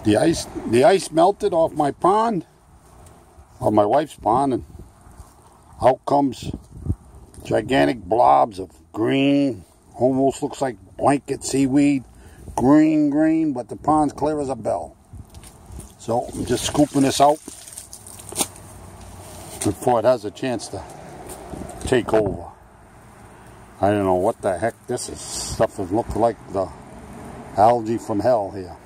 The ice melted off my pond, or my wife's pond, and out comes gigantic blobs of green, almost looks like blanket seaweed, green, but the pond's clear as a bell. So I'm just scooping this out before it has a chance to take over. I don't know what the heck this is. Stuff that looks like the algae from hell here.